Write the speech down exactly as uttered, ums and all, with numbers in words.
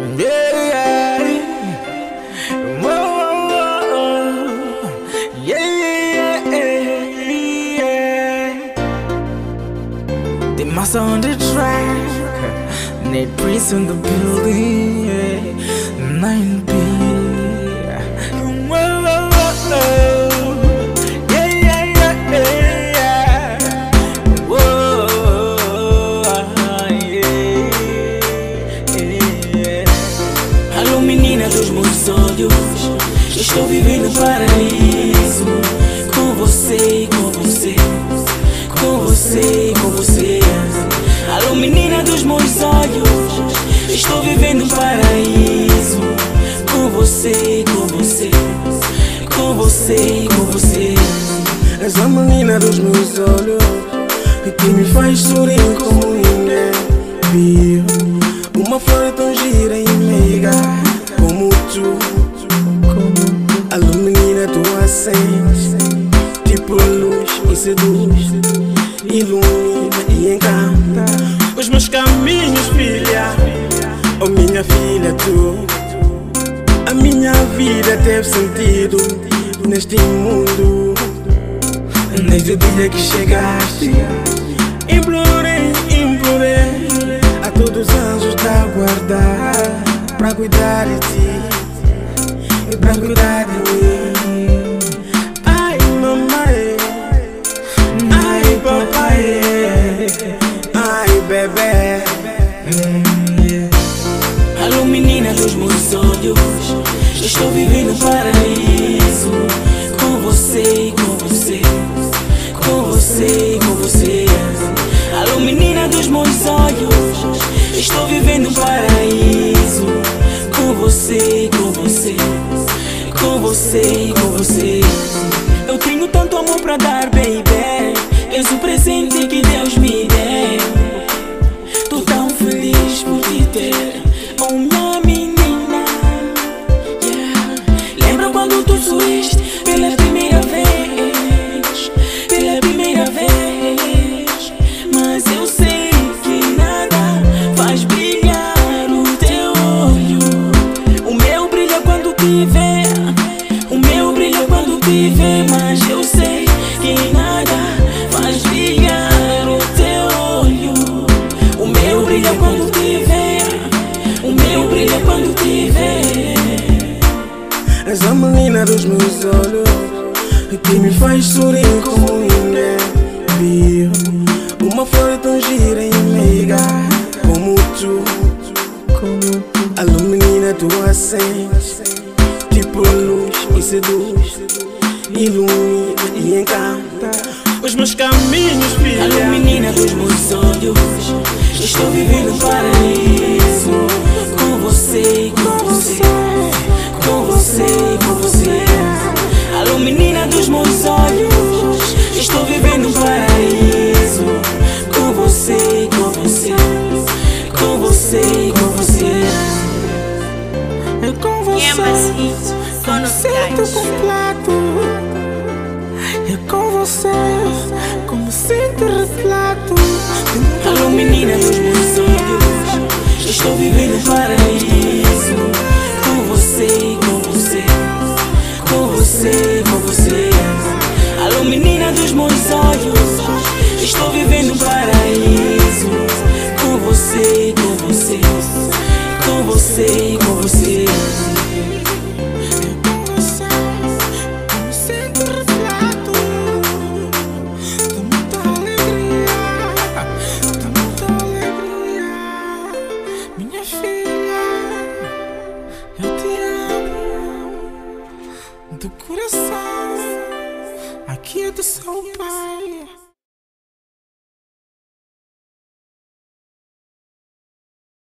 Yeah, whoa, whoa, whoa. Yeah, yeah. The master on the track, Nate Priest in the building, yeah. nine B. Whoa, whoa, whoa. Yeah, yeah, yeah, yeah. Whoa, yeah, yeah. Alô menina dos meus olhos, estou vivendo um paraíso. Com você, com você, com você, com você. Alô menina dos meus olhos, estou vivendo um paraíso. Com você, com você, com você, com você. És a menina dos meus olhos que me faz sorrir como ninguém viu. Uma flor tão gira e meiga como tu, como tu. Alô menina, tu acende tipo luz e seduz, ilumina e encanta os meus caminhos, filha. Oh minha filha, tu, a minha vida teve sentido neste mundo. Desde o dia que chegaste, implorei, implorei a todos os anjos da guarda, pra cuidar de ti e pra cuidar de mim. Ai mamãe, ai papai, ai bebê. Alô menina dos meus olhos, estou vivendo um paraíso. Com você, com você, com você, com você. Alô menina dos meus olhos, estou vivendo um paraíso. Com você, com você, com você, com você. Eu tenho tanto amor pra dar, baby. És o presente que Deus me deu. Tô tão feliz por te ter, oh minha menina, yeah. Lembra quando tu sorriste pela primeira vez, pela primeira vez. Mas eu sei que nada faz brilhar o teu olho. O meu brilha quando te vê, o meu brilha quando te vê. Mas eu sei que nada faz brilhar o teu olho. O meu brilha quando te vê, o meu brilha quando te vê. És a menina dos meus olhos que me faz sorrir como ninguém viu. Uma flor tão gira e meiga como tu, como tu. Alô menina, tu acende tipo luz e seduz, ilumina e encanta os meus caminhos, filha. Alô menina dos meus olhos, estou vivendo um paraíso. Com você, com você, com você, com você. Alô menina dos meus olhos, estou vivendo um paraíso. Com você, com você, com você, com você. É com você, como sinto completo. É com você, como sinto refleto. Alô menina dos meus olhos, estou vivendo um paraíso. Com você, com você, com você, com você. Alô menina dos meus olhos, estou vivendo um paraíso. Com você, com você, com você, com você. Minha filha, eu te amo do coração, aqui é do seu pai.